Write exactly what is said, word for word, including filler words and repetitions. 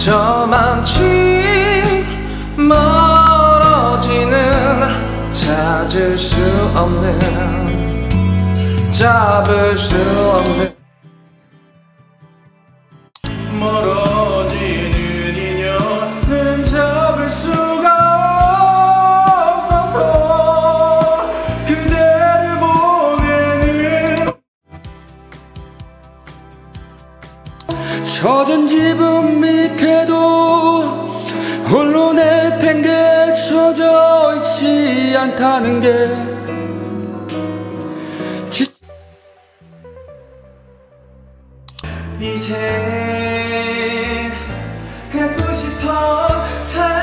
저만치 멀어지는 찾을 수 없는 잡을 수 없는 멀어지는 인연은 잡을 수가 없어서 그대를 보게는 젖은 지붕 밑에도 홀로 내팽개쳐져 있지 않다는 게 이제 갖고 싶어.